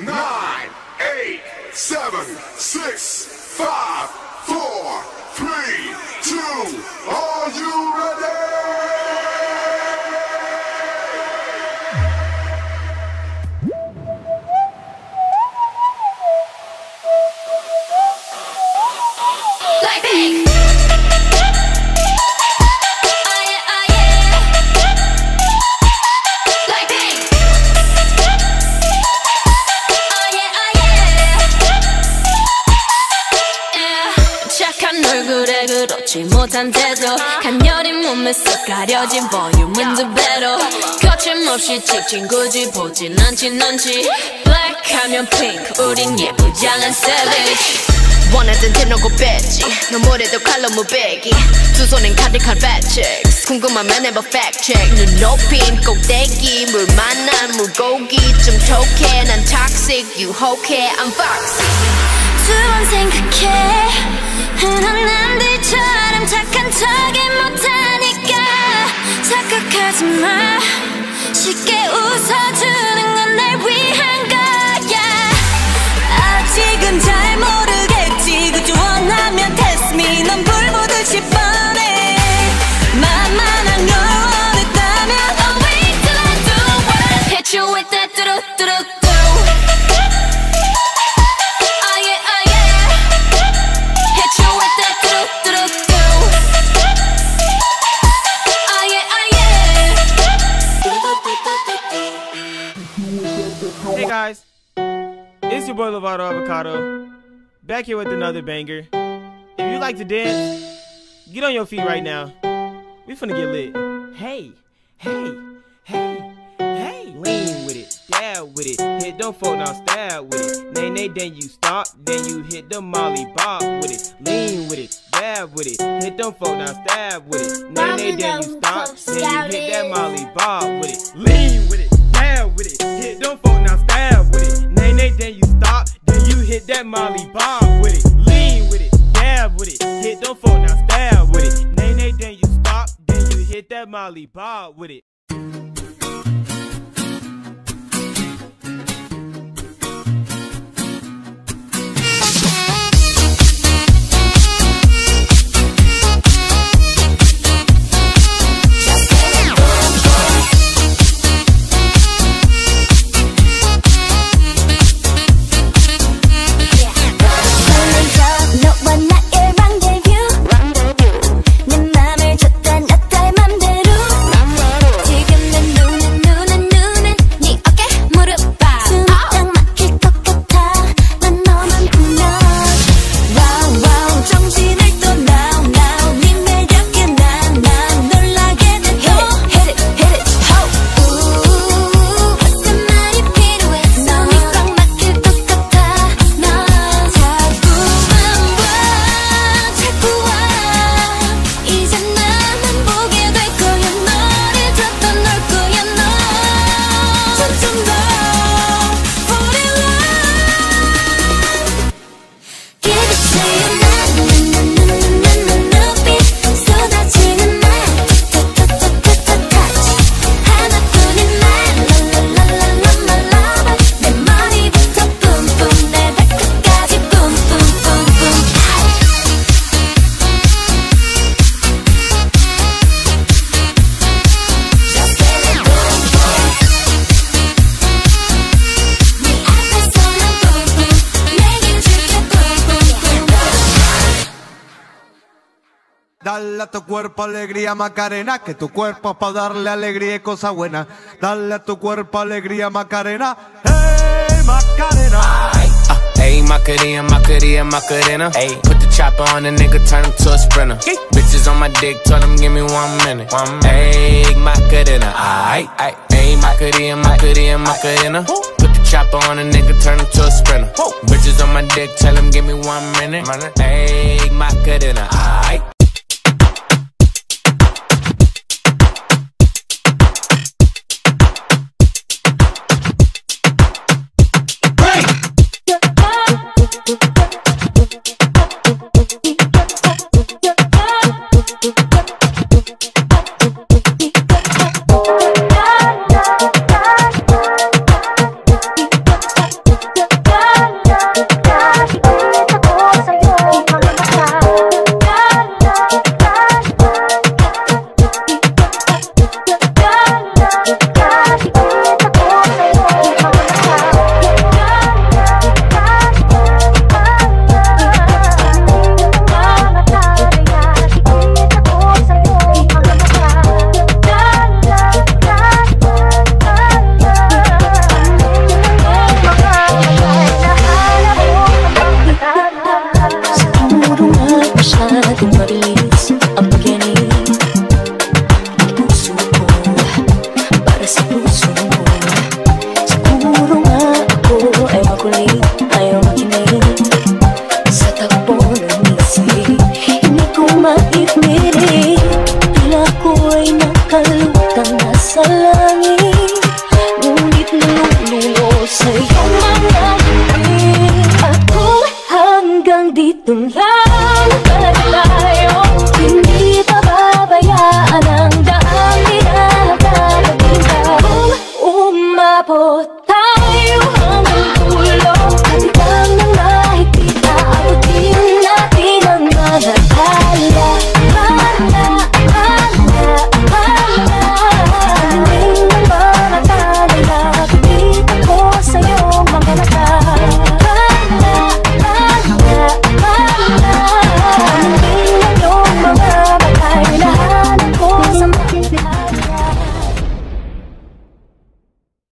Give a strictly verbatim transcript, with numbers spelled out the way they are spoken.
nine, eight, seven, six, five, four, three, two, are you ready? Blackpink. 얼굴에 그렇지 못한 태도 간녀린 몸에 쏙 가려진 볼륨은 두 배로 거침없이 찍힌 굳이 보진 않진 않지 블랙하면 핑크 우린 예쁘장한 savage 원하던 대놓고 뺐지 너무래도 칼로 무배기 두 손엔 가득한 fat chicks 궁금하면 해봐 fact check 눈 높인 꼭대기 물 만난 물고기 좀 톡해 난 toxic 유혹해 I'm foxy 두 번 생각해 흔한 남들처럼 착한 척이 못하니까 착각하지 마 쉽게 웃어주는 건 날 위한 거야 아직은 잘 모르겠지 그저 원하면 test me 넌 불 보듯이 뻔해 만만한 걸 원했다면 I'll wait till I do what hit you with that 뚜루뚜루 Hey guys, it's your boy Lovato Avocado, back here with another banger. If you like to dance, get on your feet right now. We finna get lit. Hey, hey, hey, hey. Lean with it, dab with it, hit them folk now stab with it. Nay, nay, then you stop, then you hit the molly bob with it. Lean with it, dab with it, hit them folk now stab with it. Nay, nay, then you stop, then you hit that molly bob with it. Lean with it. With it, hit them folk now stab with it. Nay, nay, then you stop, then you hit that molly bob with it. Lean with it, dab with it, hit them folk now stab with it. Nay, nay, then you stop, then you hit that molly bob with it. Dale a tu cuerpo alegría Macarena, que tu cuerpo es para darle alegría y cosa buena. Dale a tu cuerpo alegría Macarena, hey Macarena. Uh, hey Macarena, Macarena, Macarena. Hey, put the chopper on the nigga, turn him to a sprinter. Hey. Bitches on my dick, tell them give me one minute. One minute. Hey Macarena, aight, aight. Hey Macarena, Macarena, Macarena. Put the chopper on a nigga, turn him to a sprinter. Bitches on my dick, tell him give me one minute. Hey Macarena, aight.